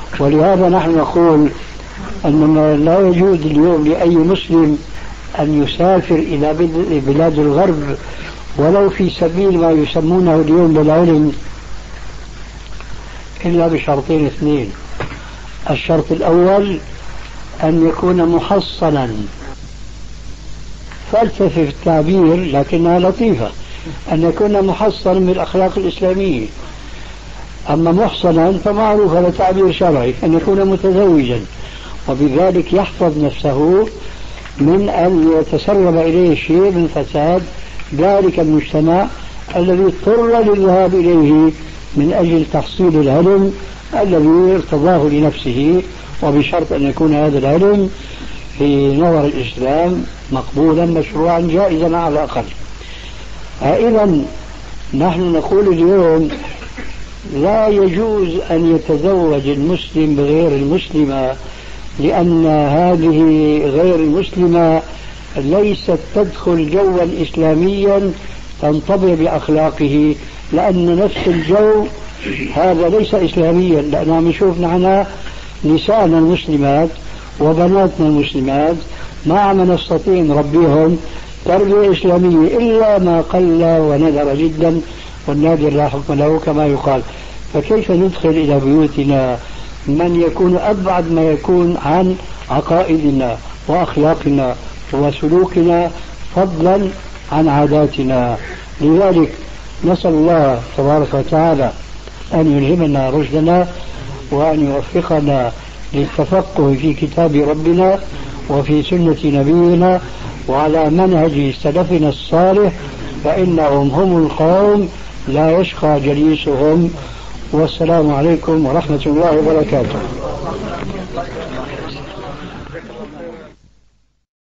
ولهذا نحن نقول أننا لا يجوز اليوم لأي مسلم أن يسافر إلى بلاد الغرب ولو في سبيل ما يسمونه اليوم بالعلم إلا بشرطين اثنين. الشرط الأول أن يكون محصنا، فلسفة التعبير لكنها لطيفة، أن يكون محصنا بالأخلاق الإسلامية. أما محصنا فمعروف هذا تعبير شرعي، أن يكون متزوجا وبذلك يحفظ نفسه من أن يتسرب إليه شيء من فساد ذلك المجتمع الذي اضطر للذهاب إليه من أجل تحصيل العلم الذي ارتضاه لنفسه، وبشرط أن يكون هذا العلم في نظر الإسلام مقبولا مشروعا جائزا على الأقل. إذا نحن نقول اليوم لا يجوز أن يتزوج المسلم بغير المسلمة، لأن هذه غير المسلمة ليست تدخل جوا إسلاميا تنطبع بأخلاقه، لأن نفس الجو هذا ليس إسلاميا. لأن عم نشوف نحن نساءنا المسلمات وبناتنا المسلمات ما عم نستطيع نربيهم تربية إسلامية إلا ما قل وندر جدا، والنادر لا حكم له كما يقال. فكيف ندخل إلى بيوتنا من يكون أبعد ما يكون عن عقائدنا وأخلاقنا وسلوكنا فضلا عن عاداتنا؟ لذلك نسأل الله تبارك وتعالى أن يلهمنا رشدنا وأن يوفقنا للتفقه في كتاب ربنا وفي سنة نبينا وعلى منهج سلفنا الصالح، فإنهم هم القوم لا يشقى جليسهم. والسلام عليكم ورحمة الله وبركاته.